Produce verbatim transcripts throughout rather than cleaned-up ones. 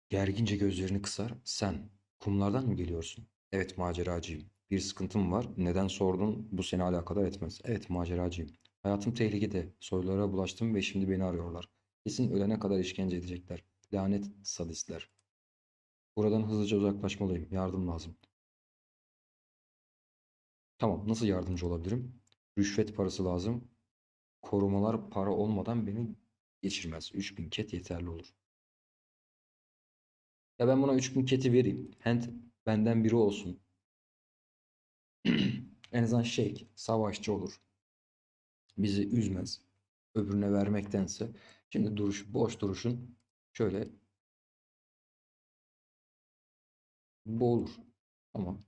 Gergince gözlerini kısar. Sen kumlardan mı geliyorsun? Evet, maceracıyım. Bir sıkıntım var. Neden sordun? Bu seni alakadar etmez. Evet, maceracıyım. Hayatım tehlikede. Soylulara bulaştım ve şimdi beni arıyorlar. Kesin ölene kadar işkence edecekler. Lanet sadistler. Buradan hızlıca uzaklaşmalıyım. Yardım lazım. Tamam, nasıl yardımcı olabilirim? Rüşvet parası lazım. Korumalar para olmadan beni geçirmez. üç bin ket yeterli olur. Ya ben buna üç bin keti vereyim. Hent benden biri olsun. En azından şey, savaşçı olur. Bizi üzmez. Öbürüne vermektense. Şimdi duruş, boş duruşun şöyle bu olur. Ama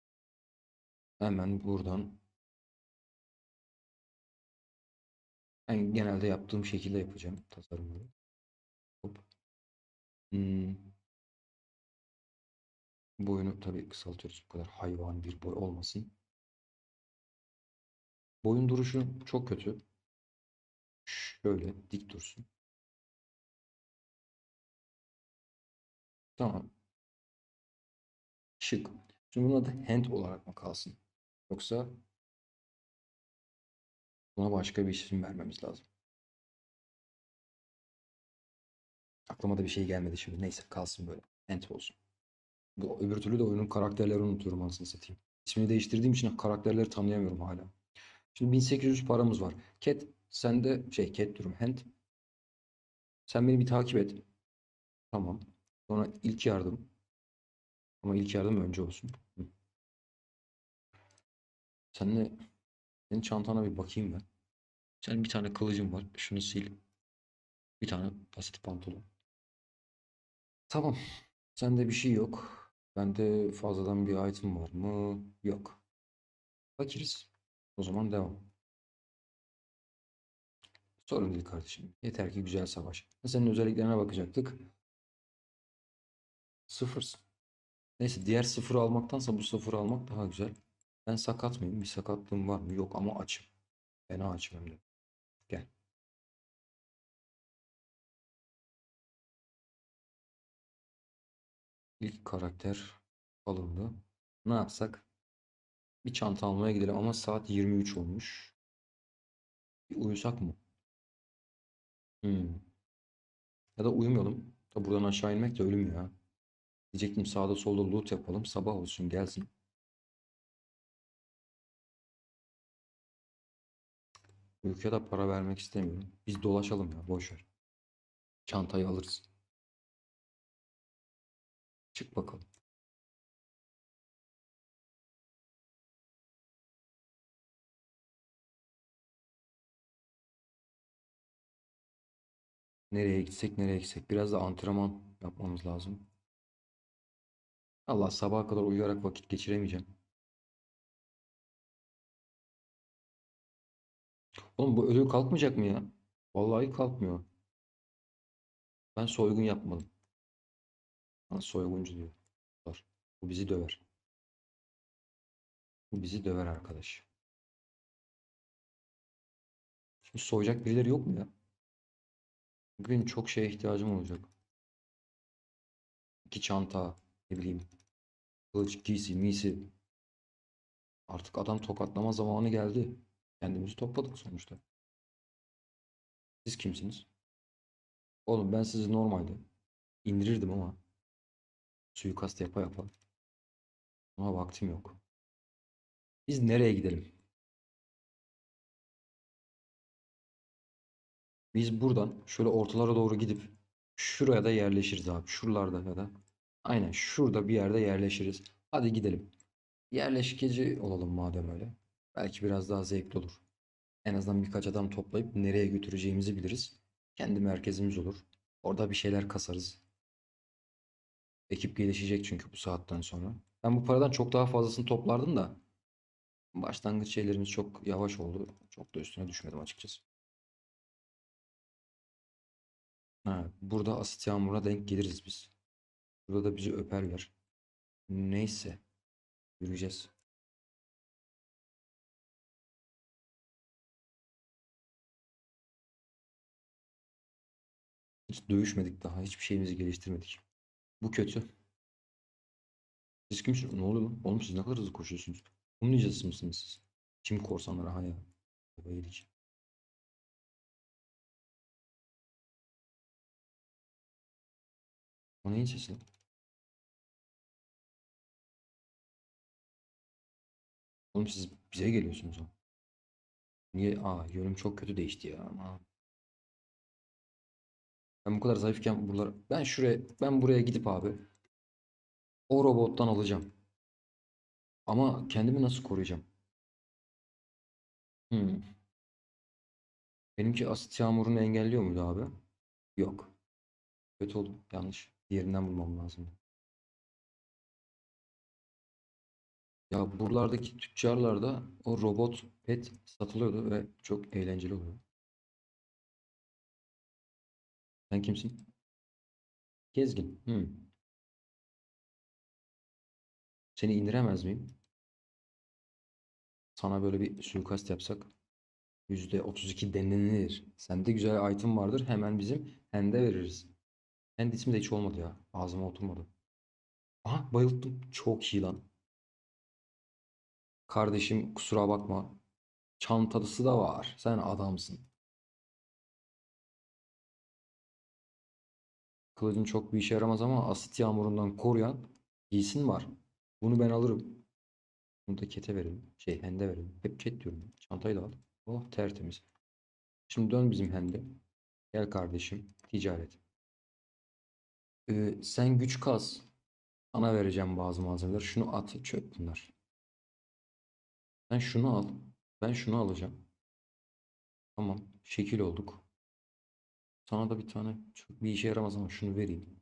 hemen buradan ben genelde yaptığım şekilde yapacağım tasarımları. Hop. Hmm, boyunu tabii kısaltıyoruz. Bu kadar hayvan bir boy olmasın. Boyun duruşu çok kötü. Şöyle dik dursun. Tamam. Şık. Şimdi bunun adı hand olarak mı kalsın? Yoksa buna başka bir isim vermemiz lazım. Aklıma da bir şey gelmedi şimdi. Neyse kalsın böyle. Hand olsun. Bu öbür türlü de oyunun karakterlerini unutuyorum anasını satayım. İsmini değiştirdiğim için karakterleri tanıyamıyorum hala. Şimdi bin sekiz yüz paramız var. Cat sende şey Cat diyorum. Hand sen beni bir takip et. Tamam. Sonra ilk yardım. Ama ilk yardım önce olsun. Hı. Seninle senin çantana bir bakayım ben. Senin bir tane kılıcın var. Şunu sil. Bir tane basit pantolon. Tamam. Sende bir şey yok. Bende fazladan bir item var mı? Yok. Fakiriz. O zaman devam. Sorun değil kardeşim. Yeter ki güzel savaş. Senin özelliklerine bakacaktık. Sıfırsın. Neyse diğer sıfırı almaktansa bu sıfırı almak daha güzel. Ben sakat mıyım? Bir sakatlığım var mı? Yok ama açım. Fena açım hem de. Gel. İlk karakter alındı. Ne yapsak? Bir çanta almaya gidelim ama saat yirmi üç olmuş. Bir uyusak mı? Hmm. Ya da uyumayalım. Da buradan aşağı inmek de ölüm ya. Diyecektim sağda solda loot yapalım. Sabah olsun gelsin. Uykuya da para vermek istemiyorum. Biz dolaşalım ya boş ver. Çantayı alırız. Çık bakalım. Nereye gitsek nereye gitsek. Biraz da antrenman yapmamız lazım. Allah sabaha kadar uyuyarak vakit geçiremeyeceğim. Oğlum bu ödül kalkmayacak mı ya? Vallahi kalkmıyor. Ben soygun yapmadım. Bana soyguncu diyor. Var. Bu bizi döver. Bu bizi döver arkadaş. Şimdi soyacak birileri yok mu ya? Çünkü benim çok şeye ihtiyacım olacak. İki çanta, ne bileyim, kılıç, giysi, miysi. Artık adam tokatlama zamanı geldi. Kendimizi topladık sonuçta. Siz kimsiniz? Oğlum ben sizi normalde indirirdim ama suikast yapa yapa. Ama vaktim yok. Biz nereye gidelim? Biz buradan şöyle ortalara doğru gidip şuraya da yerleşiriz abi. Şuralarda ya da. Aynen şurada bir yerde yerleşiriz. Hadi gidelim. Yerleşkeci olalım madem öyle. Belki biraz daha zevkli olur. En azından birkaç adam toplayıp nereye götüreceğimizi biliriz. Kendi merkezimiz olur. Orada bir şeyler kasarız. Ekip gelişecek çünkü bu saatten sonra. Ben bu paradan çok daha fazlasını toplardım da başlangıç şeylerimiz çok yavaş oldu. Çok da üstüne düşmedim açıkçası. Ha, burada asit yağmuruna denk geliriz biz. Burada da bizi öperler. Neyse. Yürüyeceğiz. Hiç dövüşmedik daha. Hiçbir şeyimizi geliştirmedik. Bu kötü. Siz kimsiniz? Ne oluyor lan? Oğlum siz ne kadar hızlı koşuyorsunuz? Bunun ninjası mısınız siz? Kim korsanlara ha ya? Baba yedik. O neyin sesi lan? Oğlum siz bize geliyorsunuz ha. Niye? Aa yönüm çok kötü değişti ya. Ama ben bu kadar zayıfken buralar... Ben şuraya, ben buraya gidip abi o robottan alacağım. Ama kendimi nasıl koruyacağım? Hmm. Benimki asit yağmurunu engelliyor muydu abi? Yok. Kötü oldu. Yanlış. Diğerinden bulmam lazım. Ya buralardaki tüccarlarda o robot pet satılıyordu ve çok eğlenceli oluyor. Sen kimsin? Gezgin. Hmm. Seni indiremez miyim? Sana böyle bir suikast yapsak yüzde otuz iki denilir. Sende güzel item vardır. Hemen bizim hende veririz. Hand ismi de hiç olmadı ya. Ağzıma oturmadı. Aha bayıldım. Çok iyi lan. Kardeşim kusura bakma. Çantası da var. Sen adamsın. Kılıcın çok bir işe yaramaz ama asit yağmurundan koruyan giysin var. Bunu ben alırım. Bunu da kete verelim. Şey hende verelim. Hep ket diyorum. Çantayı da al. Oh tertemiz. Şimdi dön bizim hende. Gel kardeşim. Ticaret. Ee, sen güç kas. Sana vereceğim bazı malzemeler. Şunu at. Çöp bunlar. Sen şunu al. Ben şunu alacağım. Tamam. Şekil olduk. Sana da bir tane çok bir işe yaramaz ama şunu vereyim.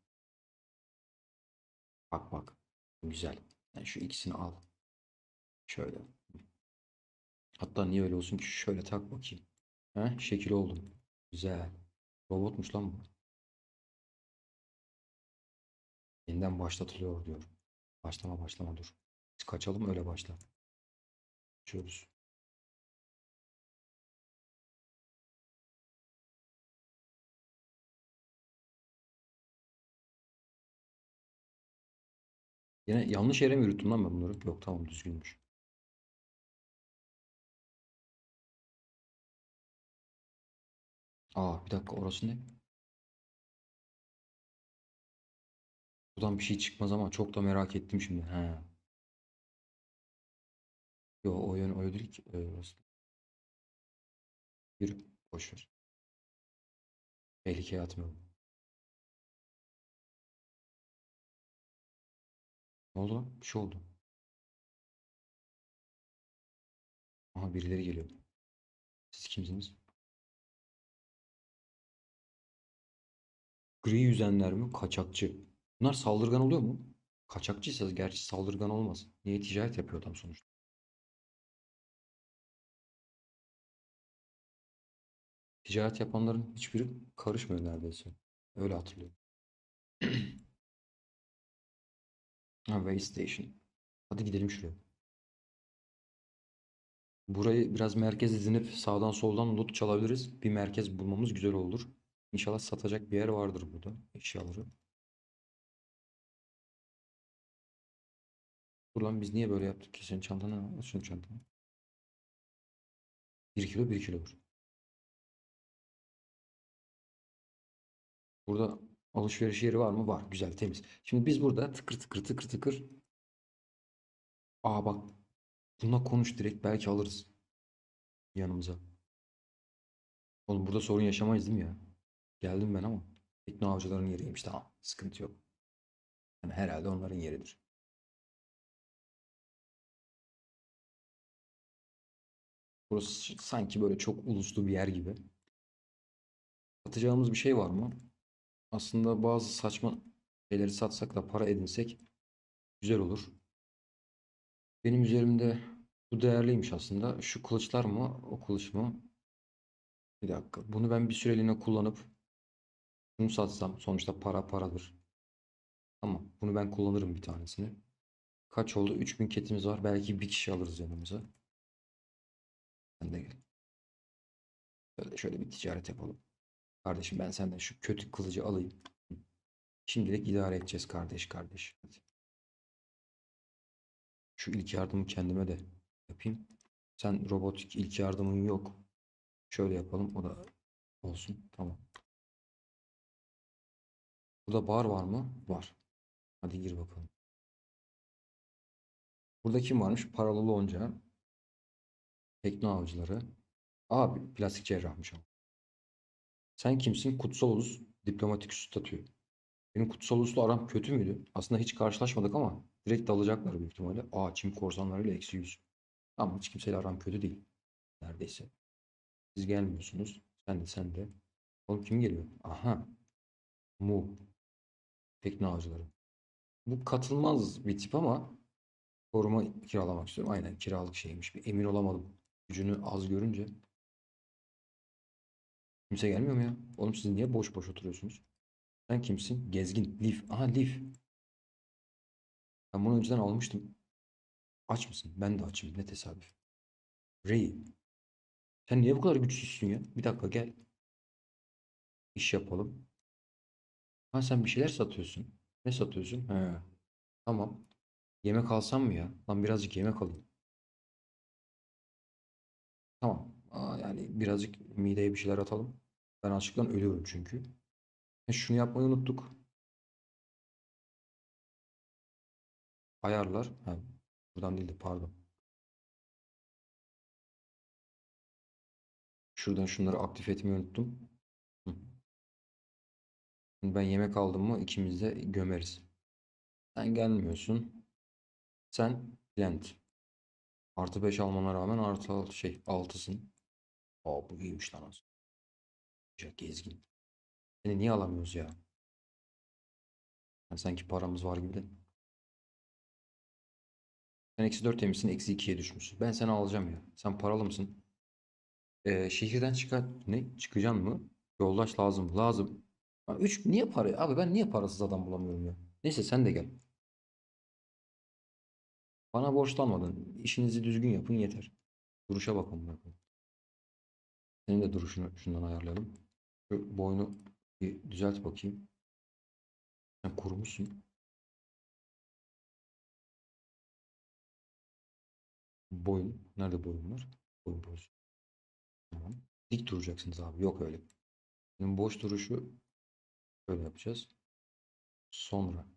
Bak bak. Güzel. Sen şu ikisini al. Şöyle. Hatta niye öyle olsun ki? Şöyle tak bakayım. He? Şekil oldum. Güzel. Robotmuş lan bu. Yeniden başlatılıyor diyor. Başlama başlama dur. Biz kaçalım öyle başla. Açıyoruz. Yine yanlış yere mi yürüttüm lan ben bunları? Yok tamam düzgünmüş. Aa bir dakika orası ne? Buradan bir şey çıkmaz ama çok da merak ettim şimdi. He. Yo o yön o değil ki. Ee, orası. Yürü. Boş ver. Tehlikeye atmayalım. Ne oldu lan? Bir şey oldu. Aha birileri geliyor. Siz kimsiniz? Gri yüzenler mi? Kaçakçı. Bunlar saldırgan oluyor mu? Kaçakçıysa gerçi saldırgan olmaz. Niye ticaret yapıyor adam sonuçta? Ticaret yapanların hiçbiri karışmıyor neredeyse. Öyle hatırlıyorum. Ha, Way Station. Hadi gidelim şuraya. Burayı biraz merkez edinip sağdan soldan loot çalabiliriz. Bir merkez bulmamız güzel olur. İnşallah satacak bir yer vardır burada eşyaları. Dur lan biz niye böyle yaptık ki? Senin çantana ne var? Şunun çantana. Bir kilo bir kilodur. Burada alışveriş yeri var mı? Var. Güzel temiz. Şimdi biz burada tıkır tıkır tıkır tıkır. Aa bak bununla konuş direkt belki alırız yanımıza. Oğlum burada sorun yaşamayız değil mi ya? Geldim ben ama. Tekno avcıların yeriymiş tamam. Sıkıntı yok. Yani herhalde onların yeridir. Burası sanki böyle çok uluslu bir yer gibi. Satacağımız bir şey var mı? Aslında bazı saçma şeyleri satsak da para edinsek güzel olur. Benim üzerimde bu değerliymiş aslında. Şu kılıçlar mı? O kılıç mı? Bir dakika. Bunu ben bir süreliğine kullanıp bunu satsam sonuçta para paradır. Tamam. Bunu ben kullanırım bir tanesini. Kaç oldu? üç bin ketimiz var. Belki bir kişi alırız yanımıza. Sen de gel. Şöyle, şöyle bir ticaret yapalım. Kardeşim ben senden şu kötü kılıcı alayım. Şimdilik idare edeceğiz kardeş kardeş. Hadi. Şu ilk yardımı kendime de yapayım. Sen robotik ilk yardımın yok. Şöyle yapalım. O da olsun. Tamam. Burada bar var mı? Var. Hadi gir bakalım. Burada kim varmış? Paralı lonca. Tekno avcıları. Abi plastik cerrahmış ama. Sen kimsin? Kutsal Ulus diplomatik statü. Benim Kutsal Ulus'la aram kötü müydü? Aslında hiç karşılaşmadık ama direkt dalacaklar büyük ihtimalle. Aa, Çin korsanlarıyla eksi yüz. Ama hiç kimseyle aram kötü değil. Neredeyse. Siz gelmiyorsunuz. Sen de sen de. Oğlum kim geliyor? Aha. Mu. Tekno avcıları. Bu katılmaz bir tip ama koruma kiralamak istiyorum. Aynen kiralık şeymiş. Bir emin olamadım. Gücünü az görünce. Kimse gelmiyor mu ya? Oğlum siz niye boş boş oturuyorsunuz? Sen kimsin? Gezgin. Leaf. Aha Leaf. Ben bunu önceden almıştım. Aç mısın? Ben de açım. Ne tesadüf. Ray. Sen niye bu kadar güçsüzsün ya? Bir dakika gel. İş yapalım. Ha, sen bir şeyler satıyorsun. Ne satıyorsun? He. Tamam. Yemek alsam mı ya? Lan birazcık yemek alayım. Tamam. Aa, yani birazcık mideye bir şeyler atalım. Ben açlıktan ölüyorum çünkü. E, şunu yapmayı unuttuk. Ayarlar. Ha, buradan değildi pardon. Şuradan şunları aktif etmeyi unuttum. Hı. Şimdi ben yemek aldım mı ikimiz de gömeriz. Sen gelmiyorsun. Sen plant. Artı beş almana rağmen artı altı şey altısın. Aa, bu iyiymiş lan aslında. Güzel, gezgin. Seni niye alamıyoruz ya? Yani sanki paramız var gibi de. Sen eksi dört yemişsin, eksi ikiye düşmüşsün. Ben seni alacağım ya. Sen paralı mısın? Ee, şehirden çıkar... Ne? Çıkacaksın mı? Yoldaş lazım. Lazım. Ha, üç niye para? Abi ben niye parasız adam bulamıyorum ya? Neyse sen de gel. Bana borçlanmadın. İşinizi düzgün yapın yeter. Duruşa bakın bakalım. Senin de duruşunu şundan ayarlayalım. Şu boynu bir düzelt bakayım. Sen kurumuşsun. Boyun. Nerede boyun var? Boyun pozisyonu. Tamam. Dik duracaksınız abi. Yok öyle. Şimdi boş duruşu şöyle yapacağız. Sonra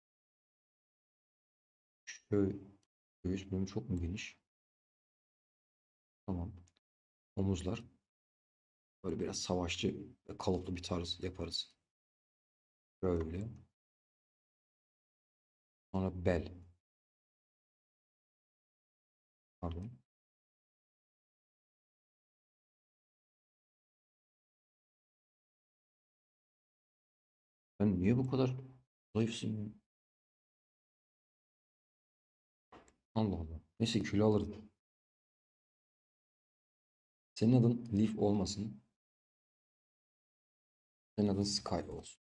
şöyle, göğüs bölümü çok mu geniş? Tamam. Omuzlar. Böyle biraz savaşçı ve kalıplı bir tarz yaparız. Böyle. Sonra bel. Pardon. Ben niye bu kadar zayıfsın ya? Allah Allah. Neyse kilo alırım. Senin adın Leaf olmasın. Senin adın Sky olsun.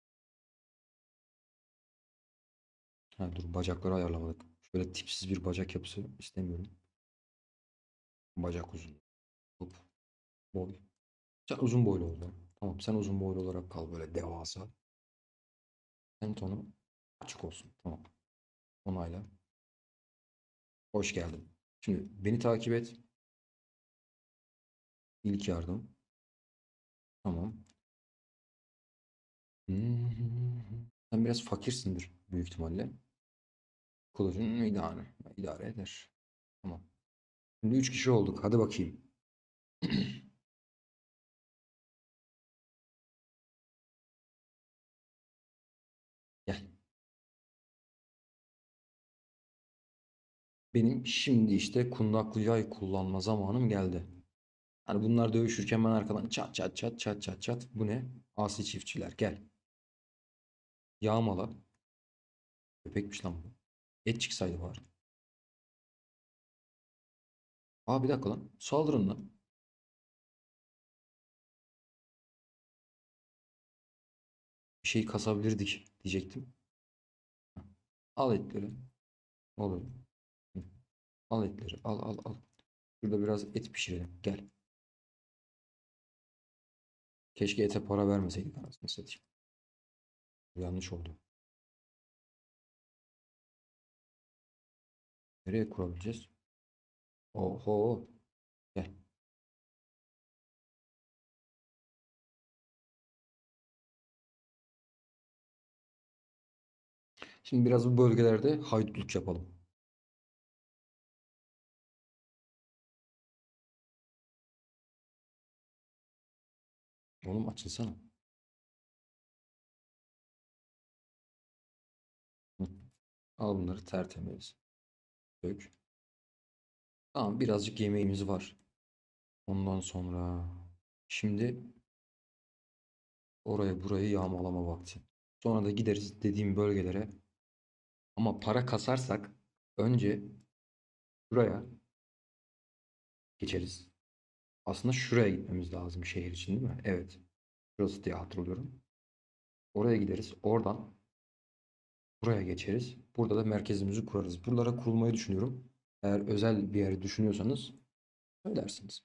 Ha, dur bacakları ayarlamadık. Şöyle tipsiz bir bacak yapısı istemiyorum. Bacak uzun. Hop. Boy. Sen uzun boylu ol lan. Tamam, sen uzun boylu olarak kal böyle devasa. Hem tonu açık olsun. Tamam. Onayla. Hoş geldin. Şimdi beni takip et. İlk yardım. Tamam. Sen biraz fakirsindir büyük ihtimalle. Kılıcın idare, idare eder. Tamam. Şimdi üç kişi olduk. Hadi bakayım. Gel. Benim şimdi işte kundaklı yay kullanma zamanım geldi. Hani bunlar dövüşürken ben arkadan çat çat çat çat çat çat. Bu ne? Asi çiftçiler gel. Yağmala. Köpekmiş lan bu. Et çıksaydı var. Aa, bir dakika lan. Saldırın lan. Bir şey kasabilirdik diyecektim. Al etleri. Olur. Hı. Al etleri. Al al al. Şurada biraz et pişirelim. Gel. Keşke ete para vermeseydik anasını satayım. Bu yanlış oldu. Nereye kurabileceğiz? Oho. Gel. Şimdi biraz bu bölgelerde haydutluk yapalım. Oğlum açılsana. Hı. Al bunları tertemiz. Dök. Tamam birazcık yemeğimiz var. Ondan sonra şimdi oraya burayı yağmalama vakti. Sonra da gideriz dediğim bölgelere. Ama para kasarsak önce buraya geçeriz. Aslında şuraya gitmemiz lazım şehir için değil mi? Evet. Burası diye hatırlıyorum. Oraya gideriz. Oradan buraya geçeriz. Burada da merkezimizi kurarız. Buralara kurulmayı düşünüyorum. Eğer özel bir yeri düşünüyorsanız söylersiniz.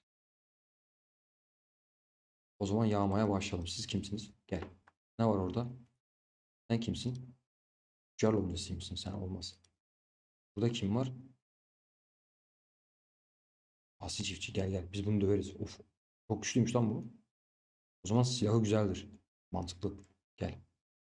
O zaman yağmaya başlayalım. Siz kimsiniz? Gel. Ne var orada? Sen kimsin? Tüccar loncasıymışsın sen, olmaz. Burada kim var? Asi çiftçi, gel gel. Biz bunu döveriz. Of. Çok güçlüymüş lan bu. O zaman silahı güzeldir. Mantıklı. Gel.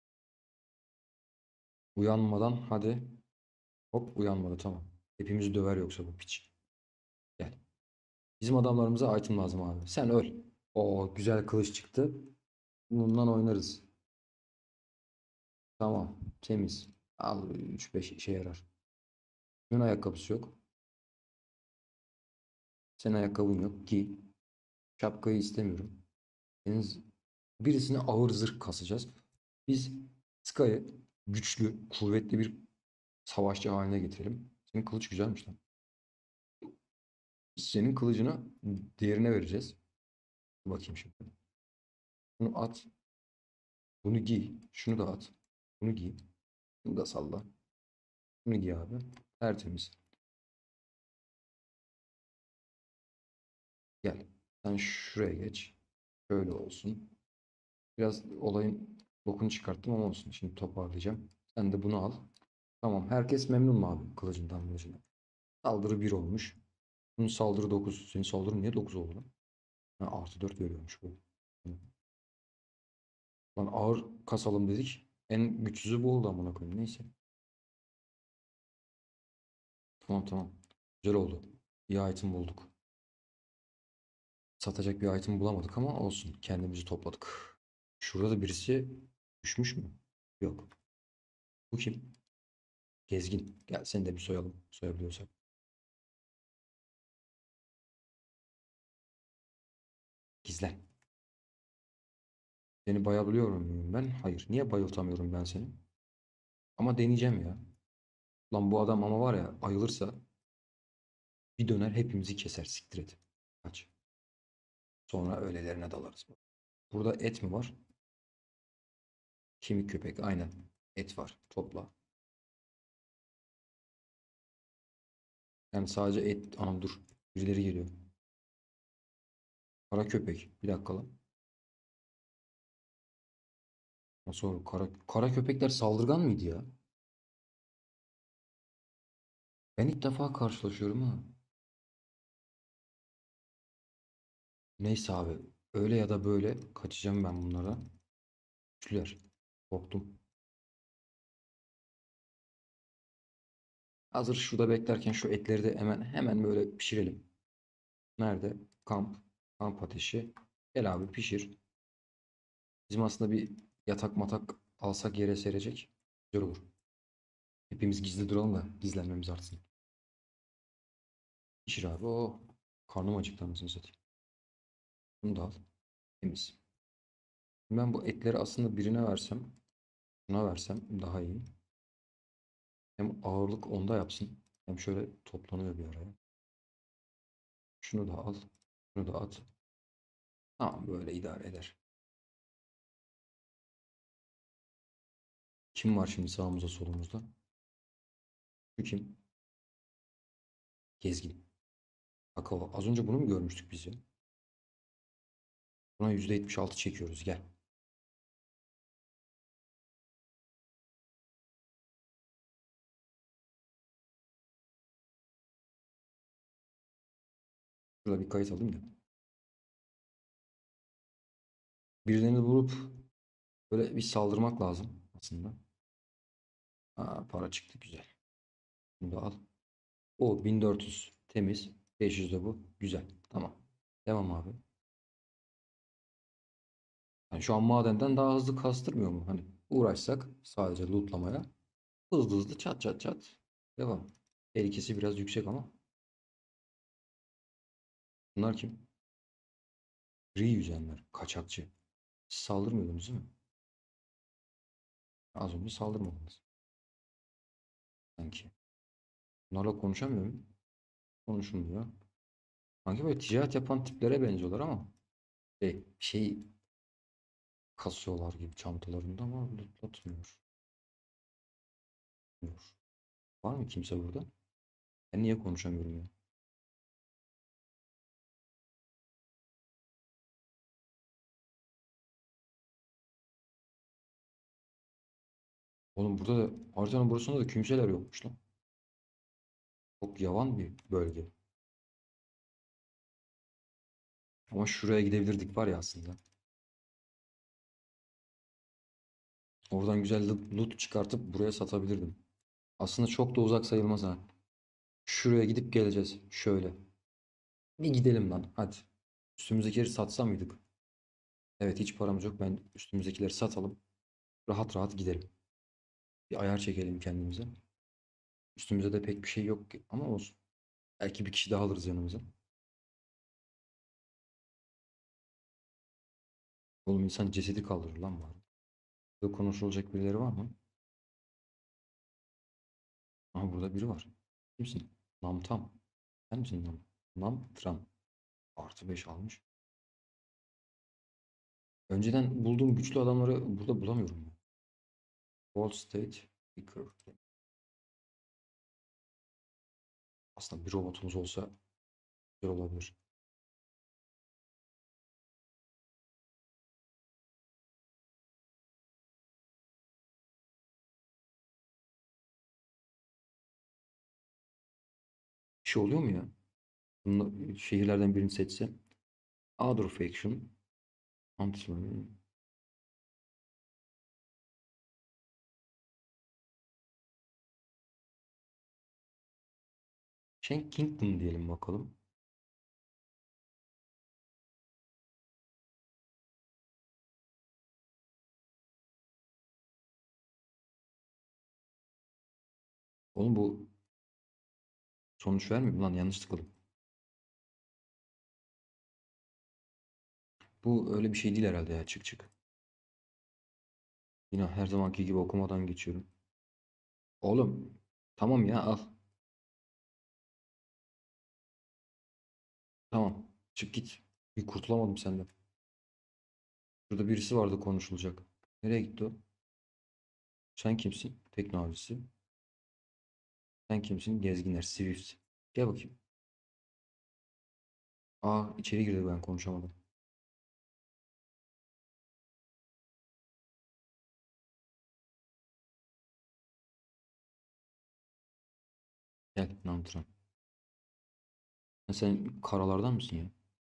Uyanmadan hadi. Hop, uyanmadı, tamam. Hepimizi döver yoksa bu piç. Gel. Bizim adamlarımıza item lazım abi. Sen öl. O güzel kılıç çıktı. Bundan oynarız. Tamam. Temiz. Al, üç beş işe yarar. Kimin ayakkabısı yok? Senin ayakkabın yok. Giy. Şapkayı istemiyorum. Deniz, birisine ağır zırh kasacağız. Biz Sky'ı güçlü, kuvvetli bir savaşçı haline getirelim. Senin kılıç güzelmiş lan. Senin kılıcını diğerine vereceğiz. Dur bakayım şimdi. Bunu at. Bunu giy. Şunu da at. Bunu giy. Bunu da salla. Bunu giy abi. Tertemiz. Gel. Sen şuraya geç. Şöyle olsun. Biraz olayın bokunu çıkarttım ama olsun. Şimdi toparlayacağım. Sen de bunu al. Tamam. Herkes memnun mu abi kılıcından kılıcından? Saldırı bir olmuş. Bunun saldırı dokuz. Senin saldırın niye dokuz oldu lan? Ha, artı dört veriyormuş bu. Hı. Lan ağır kasalım dedik. En güçsüzü bu oldu amına koyayım. Neyse. Tamam tamam. Güzel oldu. Bir item bulduk. Satacak bir item bulamadık ama olsun. Kendimizi topladık. Şurada da birisi düşmüş mü? Yok. Bu kim? Gezgin. Gel seni de bir soyalım. Soyabiliyorsak. Gizlen. Seni bayabiliyor muyum ben? Hayır. Niye bayıltamıyorum ben seni? Ama deneyeceğim ya. Lan bu adam ama var ya, ayılırsa bir döner hepimizi keser. Siktir et. Kaç. Sonra öğlelerine dalarız. Burada et mi var? Kemik köpek. Aynen. Et var. Topla. Yani sadece et. Anam dur. Birileri geliyor. Kara köpek. Bir dakika lan. Nasıl olur? Kara, kara köpekler saldırgan mıydı ya? Ben ilk defa karşılaşıyorum ha. Neyse abi. Öyle ya da böyle kaçacağım ben bunlara. Güçlüler. Korktum. Hazır şurada beklerken şu etleri de hemen hemen böyle pişirelim. Nerede? Kamp. Kamp ateşi. Gel abi pişir. Bizim aslında bir yatak matak alsak yere serecek. Güzel olur. Hepimiz gizli duralım da gizlenmemiz artsın. Pişir abi. O karnım acıktı anasını satayım. Bunu da al. Temiz. Ben bu etleri aslında birine versem, buna versem daha iyi. Hem ağırlık onda yapsın. Hem şöyle toplanıyor bir araya. Şunu da al. Şunu da at. Tamam, böyle idare eder. Kim var şimdi sağımızda solumuzda? Şu kim? Gezgin. Kakao. Az önce bunu mu görmüştük biz ya? Buna yüzde yetmiş altı çekiyoruz. Gel. Şurada bir kayıt alayım da. Birilerini bulup böyle bir saldırmak lazım aslında. Aa, para çıktı güzel. Bunu da al. O bin dört yüz temiz. beş yüz de bu. Güzel. Tamam. Devam abi. Yani şu an madenden daha hızlı kastırmıyor mu? Hani uğraşsak sadece lootlamaya. Hızlı hızlı çat çat çat. Devam. Tehlikesi biraz yüksek ama. Bunlar kim? Gri yüzenler. Kaçakçı. Siz saldırmıyordunuz değil mi? Az önce saldırmadınız. Sanki. Bunlarla konuşamıyor muyum? Konuşulmuyor. Sanki böyle ticaret yapan tiplere benziyorlar ama. Şey, şey kasıyorlar gibi çantalarında ama lootlatmıyor. Var mı kimse burada? Ben niye konuşamıyorum ya? Oğlum burada da haritanın burasında da kimseler yokmuş lan. Çok yavan bir bölge. Ama şuraya gidebilirdik var ya aslında. Oradan güzel loot loot çıkartıp buraya satabilirdim. Aslında çok da uzak sayılmaz ha. Şuraya gidip geleceğiz. Şöyle. Bir gidelim lan hadi. Üstümüzdekileri satsa mıydık? Evet hiç paramız yok. Ben üstümüzdekileri satalım. Rahat rahat gidelim. Bir ayar çekelim kendimize. Üstümüzde de pek bir şey yok ki- ama olsun. Belki bir kişi daha alırız yanımıza. Oğlum insan cesedi kaldırır lan bari. Burada konuşulacak birileri var mı? Aha burada biri var. Kimsin? Namtam. Sen misin Nam? Namtram. Artı beş almış. Önceden bulduğum güçlü adamları burada bulamıyorum ya. Wall State Picker. Aslında bir robotumuz olsa güzel olabilir. Bir şey oluyor mu ya? Bunla, şehirlerden birini seçsem. Other Faction. Anti Shen Kingdom diyelim bakalım. Oğlum bu sonuç vermiyor mu lan? Yanlış tıkladım. Bu öyle bir şey değil herhalde ya. Çık çık. Yine her zamanki gibi okumadan geçiyorum. Oğlum tamam ya al. Tamam. Çık git. Bir kurtulamadım senden. Burada birisi vardı konuşulacak. Nereye gitti o? Sen kimsin? Teknolojisi. Sen kimsin? Gezginler. Swift. Gel bakayım. Aa içeri girdi ben konuşamadım. Gel Nantran. Ha, sen karalardan mısın ya?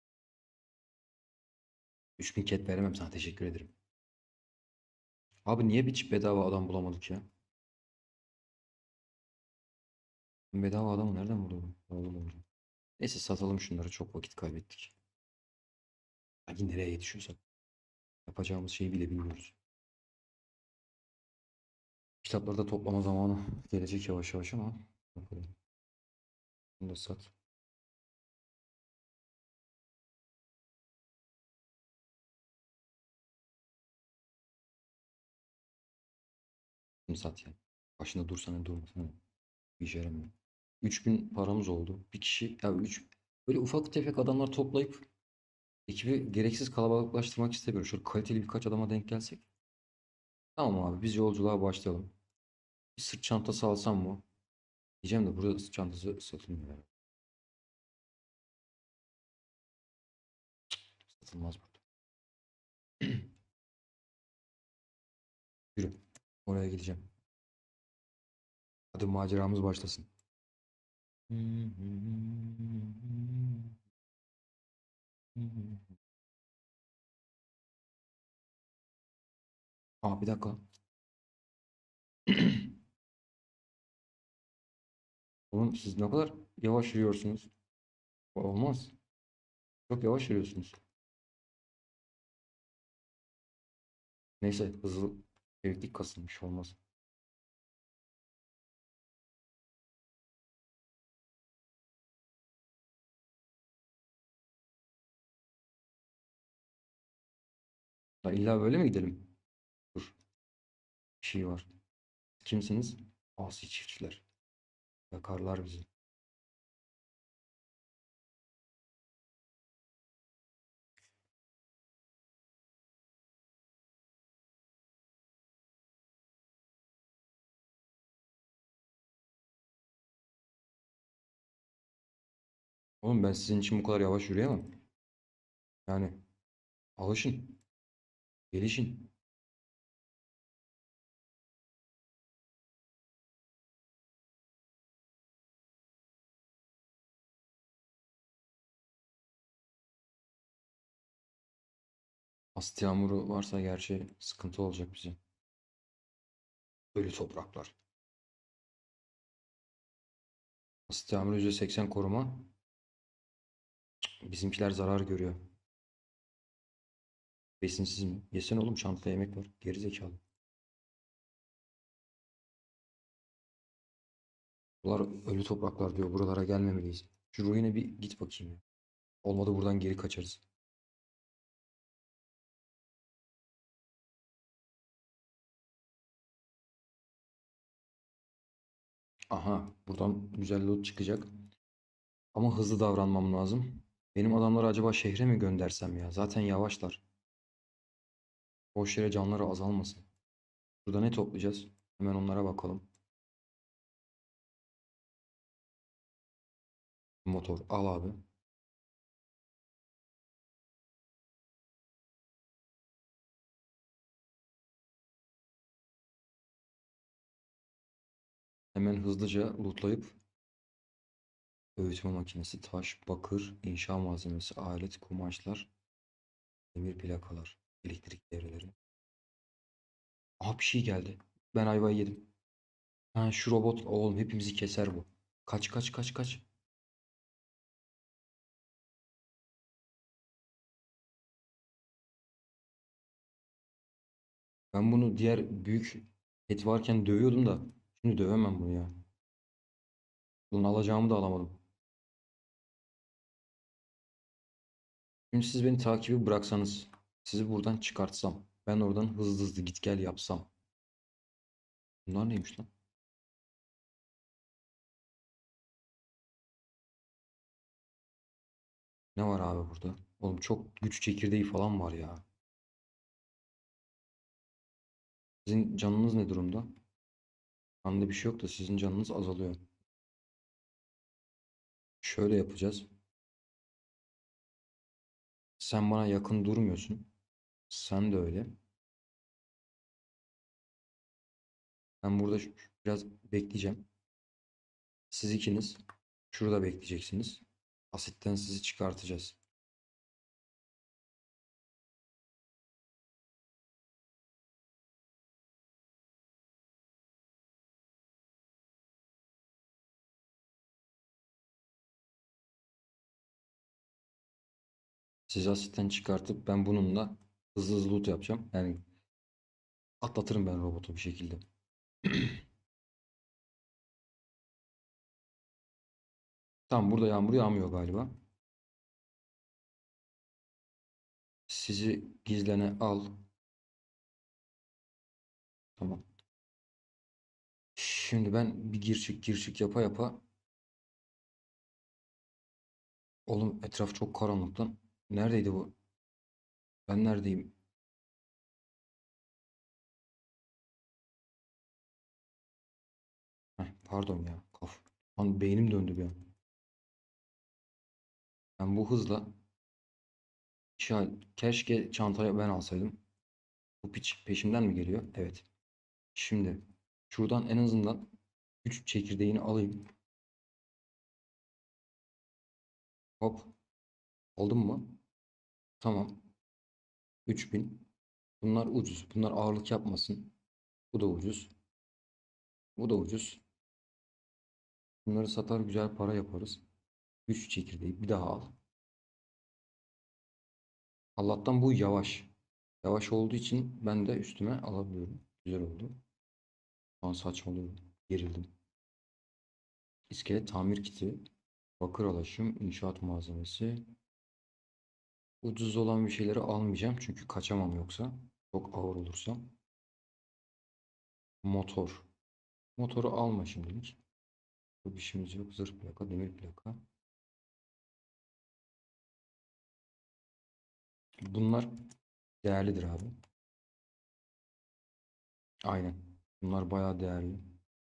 üç bin ket veremem sana teşekkür ederim. Abi niye bir çift bedava adam bulamadık ya? Ben bedava adamı nereden buluyorum? Oğlum oğlum. Neyse satalım şunları çok vakit kaybettik. Hangi nereye yetişiyorsak. Yapacağımız şeyi bile bilmiyoruz. Kitapları da toplama zamanı gelecek yavaş yavaş ama bakalım. Bunu da sat. Bunu sat yani. Başında dursana durmasana. Bir işe yaramıyor. üç bin paramız oldu. Bir kişi ya üç böyle ufak tefek adamlar toplayıp ekibi gereksiz kalabalıklaştırmak istemiyorum. Şöyle kaliteli birkaç adama denk gelsek. Tamam abi biz yolculuğa başlayalım. Bir sırt çantası alsam mı? Diyeceğim de burada sırt çantası satılmıyor yani. Satılmaz burada. Yürü. Oraya gideceğim. Hadi maceramız başlasın. Aa, bir dakika. Oğlum siz ne kadar yavaş yürüyorsunuz. Olmaz. Çok yavaş yürüyorsunuz. Neyse, hızlı çeviklik kasılmış olmaz. Ya illa böyle mi gidelim? Dur. Bir şey var. Kimsiniz? Asi çiftçiler. Yakarlar bizi. Oğlum ben sizin için bu kadar yavaş yürüyemem. Yani alışın. Gelişin. Asit yağmuru varsa gerçi sıkıntı olacak bize. Ölü topraklar. Asit yağmuru yüzde seksen koruma. Bizimkiler zarar görüyor. Besinsiz mi? Yesene oğlum, çantada yemek var. Geri zekalı. Buralar ölü topraklar diyor. Buralara gelmemeliyiz. Şu ruine bir git bakayım ya. Olmadı buradan geri kaçarız. Aha, buradan güzel loot çıkacak. Ama hızlı davranmam lazım. Benim adamları acaba şehre mi göndersem ya? Zaten yavaşlar. Boş yere canları azalmasın. Burada ne toplayacağız? Hemen onlara bakalım. Motor al abi. Hemen hızlıca lootlayıp öğütme makinesi, taş, bakır, inşa malzemesi, alet, kumaşlar, demir plakalar, elektrik devreleri. Aha, bir şey geldi. Ben ayvayı yedim. Ha, şu robot oğlum hepimizi keser bu. Kaç kaç kaç kaç. Ben bunu diğer büyük et varken dövüyordum da şimdi dövemem bunu ya. Bunun alacağımı da alamadım. Şimdi siz beni takibi bıraksanız, sizi buradan çıkartsam, ben oradan hızlı hızlı git gel yapsam. Bunlar neymiş lan? Ne var abi burada? Oğlum çok güç çekirdeği falan var ya. Sizin canınız ne durumda? Bende bir şey yok da sizin canınız azalıyor. Şöyle yapacağız. Sen bana yakın durmuyorsun. Sen de öyle. Ben burada şu- biraz bekleyeceğim. Siz ikiniz şurada bekleyeceksiniz. Asitten sizi çıkartacağız. Sizi asitten çıkartıp ben bununla hızlı hızlı loot yapacağım. Yani atlatırım ben robotu bir şekilde. Tamam, burada yağmur yağmıyor galiba. Sizi gizlene al. Tamam. Şimdi ben bir gir çık gir çık yapa yapa. Oğlum etraf çok karanlık lan. Neredeydi bu? Ben neredeyim? Heh, pardon ya. Kaf. Lan beynim döndü bir an. Ben bu hızla ya, keşke çantayı ben alsaydım. Bu piç peşimden mi geliyor? Evet. Şimdi şuradan en azından üç çekirdeğini alayım. Hop. Aldım mı? Tamam. üç bin. Bunlar ucuz. Bunlar ağırlık yapmasın. Bu da ucuz. Bu da ucuz. Bunları satar güzel para yaparız. Güç çekirdeği bir daha al. Allah'tan bu yavaş. Yavaş olduğu için ben de üstüme alabiliyorum. Güzel oldu. Şu an saçmalıyorum. Gerildim. İskelet tamir kiti. Bakır alaşım. İnşaat malzemesi. Ucuz olan bir şeyleri almayacağım. Çünkü kaçamam yoksa. Çok ağır olursam. Motor. Motoru alma şimdilik. Bu işimiz yok. Zırh plaka, demir plaka. Bunlar değerlidir abi. Aynen. Bunlar bayağı değerli.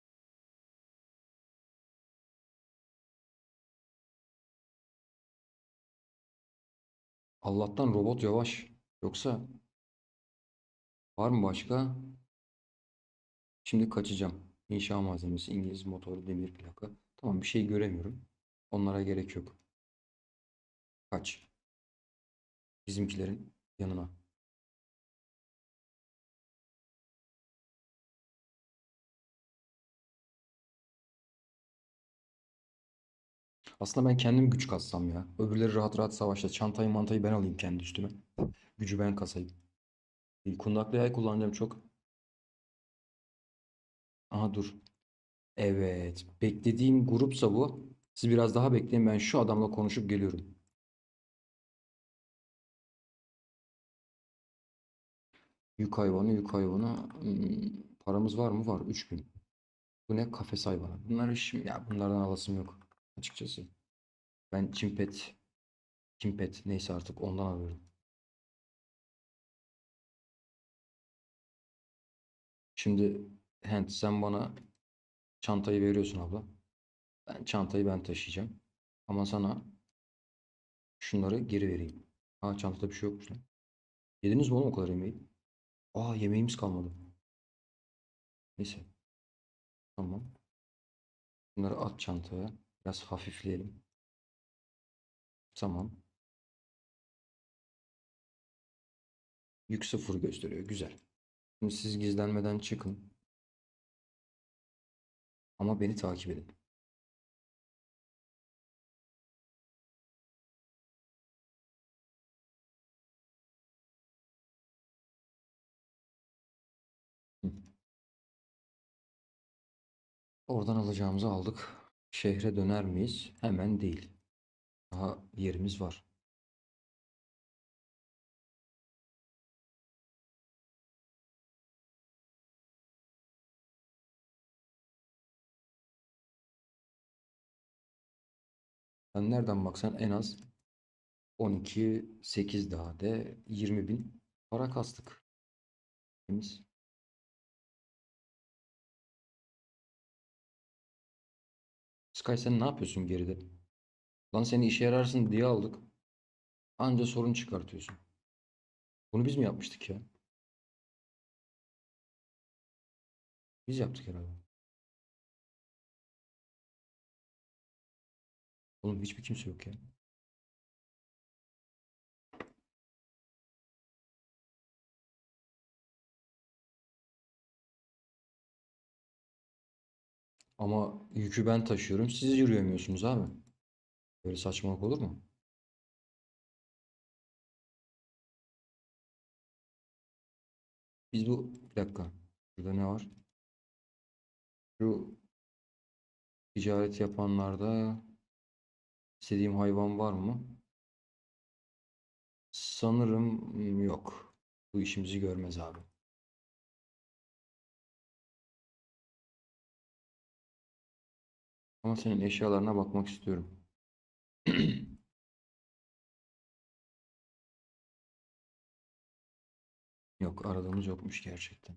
Allah'tan robot yavaş. Yoksa var mı başka? Şimdi kaçacağım. İnşa malzemesi, İngiliz motoru, demir plaka. Tamam bir şey göremiyorum. Onlara gerek yok. Kaç. Bizimkilerin yanına. Aslında ben kendim güç kassam ya. Öbürleri rahat rahat savaşta. Çantayı mantayı ben alayım kendi üstüme. Gücü ben kasayım. Kundaklı yay kullanacağım çok. Aha dur. Evet. Beklediğim grupsa bu. Siz biraz daha bekleyin. Ben şu adamla konuşup geliyorum. Yük hayvanı, yük hayvanı. Hmm, paramız var mı? Var. Üç bin. Bu ne? Kafes hayvanı. Bunlar işim ya bunlardan alasım yok açıkçası. Ben Çimpet, Kimpet neyse artık ondan alıyorum. Şimdi Hent sen bana çantayı veriyorsun abla. Ben çantayı ben taşıyacağım. Ama sana şunları geri vereyim. Ha çantada bir şey yokmuş lan. Yediniz mi oğlum o kadar yemeği? Aa yemeğimiz kalmadı. Neyse tamam. Bunları at çantaya. Biraz hafifleyelim. Tamam. Yük sıfır gösteriyor. Güzel. Şimdi siz gizlenmeden çıkın. Ama beni takip edin. Hı. Oradan alacağımızı aldık. Şehre döner miyiz? Hemen değil. Daha yerimiz var. Sen nereden baksan en az on iki, sekiz daha de yirmi bin para kastık. Temiz. Sky sen ne yapıyorsun geride? Lan seni işe yararsın diye aldık. Anca sorun çıkartıyorsun. Bunu biz mi yapmıştık ya? Biz yaptık herhalde. Oğlum hiçbir kimse yok ya. Ama yükü ben taşıyorum. Siz yürüyemiyorsunuz abi. Böyle saçmalık olur mu? Biz bu... Bir dakika. Burada ne var? Şu ticaret yapanlarda istediğim hayvan var mı? Sanırım hmm, yok. Bu işimizi görmez abi. Ama senin eşyalarına bakmak istiyorum. Yok aradığımız yokmuş gerçekten.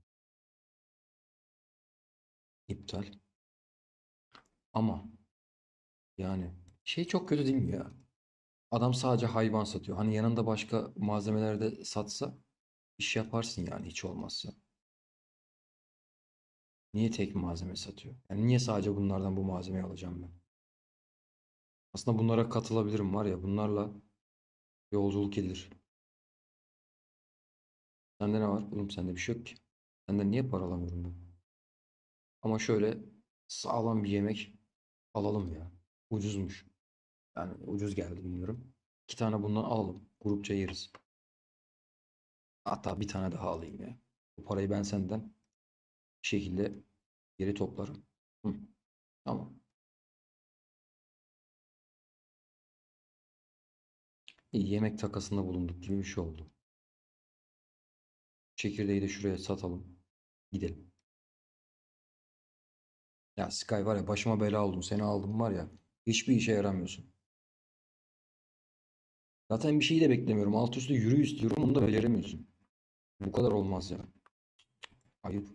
İptal. Ama yani şey çok kötü değil mi ya? Adam sadece hayvan satıyor. Hani yanında başka malzemeler de satsa iş yaparsın yani hiç olmazsa. Niye tek malzeme satıyor? Yani niye sadece bunlardan bu malzemeyi alacağım ben? Aslında bunlara katılabilirim var ya bunlarla yolculuk edilir. Sende ne var? Oğlum sende bir şey yok ki. Senden niye para alamıyorum ben? Ama şöyle sağlam bir yemek alalım ya. Ucuzmuş. Yani ucuz geldi bilmiyorum. İki tane bundan alalım. Grupça yeriz. Hatta bir tane daha alayım ya. Bu parayı ben senden bir şekilde geri toplarım. Hı, tamam. İyi, yemek takasında bulunduk gibi bir şey oldu. Çekirdeği de şuraya satalım. Gidelim. Ya Sky var ya, başıma bela oldum. Seni aldım var ya. Hiçbir işe yaramıyorsun. Zaten bir şey de beklemiyorum. Alt üstü yürü istiyorum. Onu da beceremiyorsun. Bu kadar olmaz ya. Ayıp.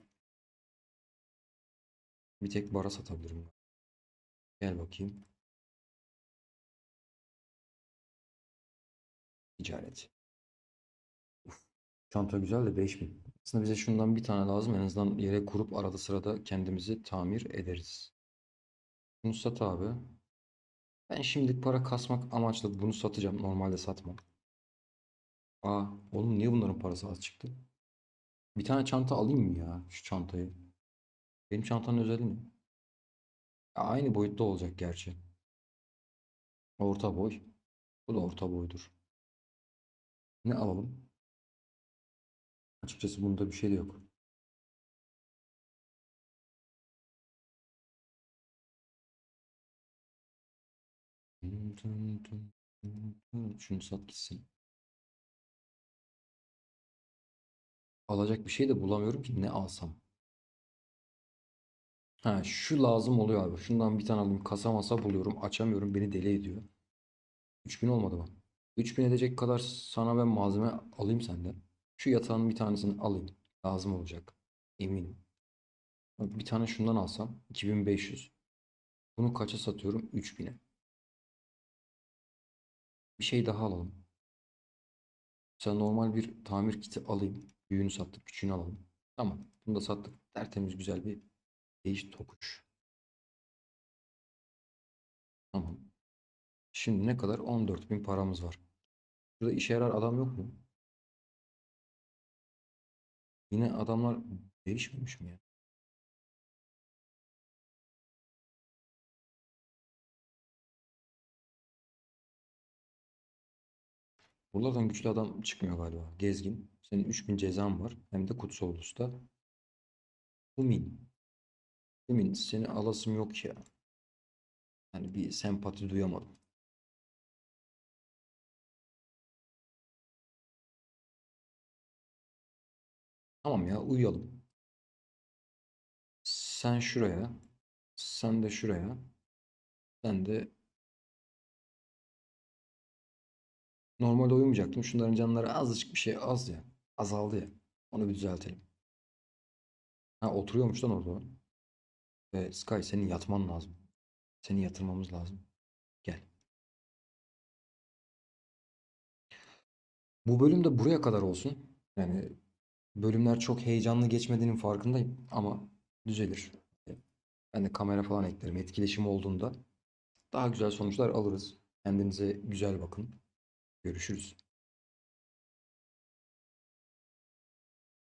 Bir tek bara satabilirim. Gel bakayım. Ticaret. Çanta güzel de beş bin. Aslında bize şundan bir tane lazım. En azından yere kurup arada sırada kendimizi tamir ederiz. Bunu sat abi. Ben şimdilik para kasmak amaçlı bunu satacağım. Normalde satmam. Aa, oğlum niye bunların parası az çıktı? Bir tane çanta alayım mı ya? Şu çantayı. Benim çantanın özelliği ne? Ya aynı boyutta olacak gerçi. Orta boy. Bu da orta boydur. Ne alalım? Açıkçası bunda bir şey de yok. Şunu sat gitsin. Alacak bir şey de bulamıyorum ki, ne alsam. Ha, şu lazım oluyor abi. Şundan bir tane alayım. Kasa masa buluyorum. Açamıyorum. Beni deli ediyor. üç bin olmadı mı? üç bin edecek kadar sana ben malzeme alayım senden. Şu yatağın bir tanesini alayım. Lazım olacak. Eminim. Bir tane şundan alsam iki bin beş yüz. Bunu kaça satıyorum? üç bine. Bir şey daha alalım. Sen normal bir tamir kiti alayım. Büyüğünü sattık, küçüğünü alalım. Tamam. Bunu da sattık. Tertemiz güzel bir değiş tokuş. Tamam. Şimdi ne kadar? on dört bin paramız var. Burada işe yarar adam yok mu? Yine adamlar değişmemiş mi ya? Buralardan güçlü adam çıkmıyor galiba. Gezgin. Senin üç bin cezan var. Hem de Kutsal Ulus'ta. Umin. Umin, seni alasım yok ya. Yani bir sempati duyamadım. Tamam ya, uyuyalım. Sen şuraya. Sen de şuraya. Sen de normalde uyumayacaktım. Şunların canları azıcık bir şey az ya. Azaldı ya. Onu bir düzeltelim. Ha, oturuyormuş lan orada. Ve Sky, senin yatman lazım. Seni yatırmamız lazım. Gel. Bu bölüm de buraya kadar olsun. Yani bölümler çok heyecanlı geçmediğinin farkındayım ama düzelir. Ben de kamera falan eklerim. Etkileşim olduğunda daha güzel sonuçlar alırız. Kendinize güzel bakın. Görüşürüz.